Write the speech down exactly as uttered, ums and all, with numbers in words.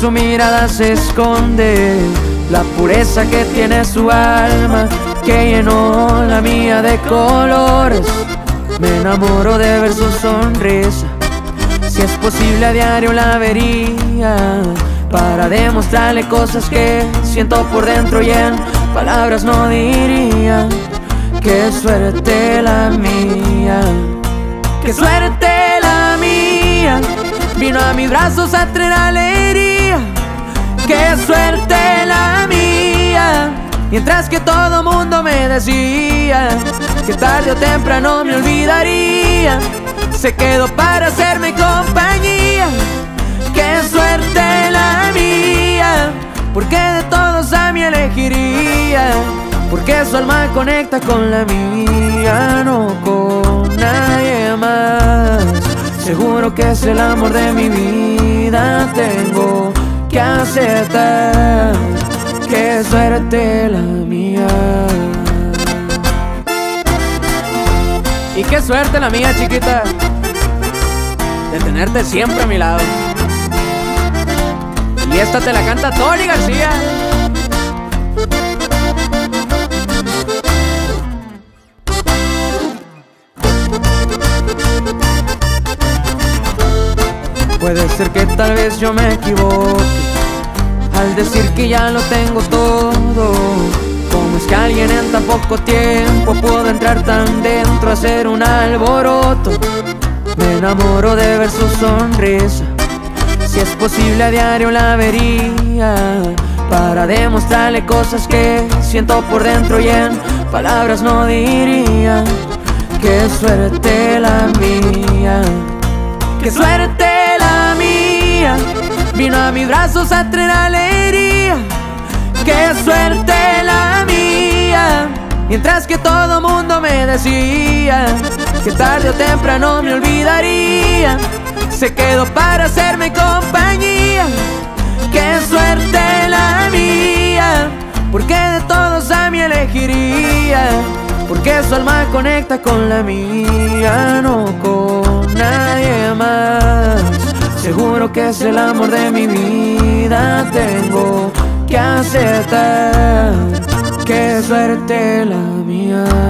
su mirada se esconde la pureza que tiene su alma, que llenó la mía de colores. Me enamoro de ver su sonrisa. Si es posible a diario la vería, para demostrarle cosas que siento por dentro y en palabras no diría. Qué suerte la mía, qué suerte la mía, vino a mis brazos a traer alegría. Qué suerte la mía, mientras que todo mundo me decía que tarde o temprano me olvidaría, se quedó para hacerme compañía. Qué suerte la mía, porque de todos a mí elegiría, porque su alma conecta con la mía, no con nadie más. Seguro que es el amor de mi vida, tengo que aceptar. Qué suerte la mía. Y qué suerte la mía, chiquita, de tenerte siempre a mi lado. Y esta te la canta Tony García. Puede ser que tal vez yo me equivoque al decir que ya lo tengo todo. ¿Cómo es que alguien en tan poco tiempo pudo entrar tan dentro, hacer un alboroto? Me enamoro de ver su sonrisa. Si es posible a diario la vería, para demostrarle cosas que siento por dentro y en palabras no diría. Qué suerte la mía, qué suerte la mía, vino a mis brazos a traer alegría. Qué suerte la mía, mientras que todo mundo me decía que tarde o temprano me olvidaría, se quedó para hacerme compañía. Qué suerte la mía, porque de todos a mí elegiría, porque su alma conecta con la mía, no con nadie más. Seguro que es el amor de mi vida, tengo que aceptar. Qué suerte la mía.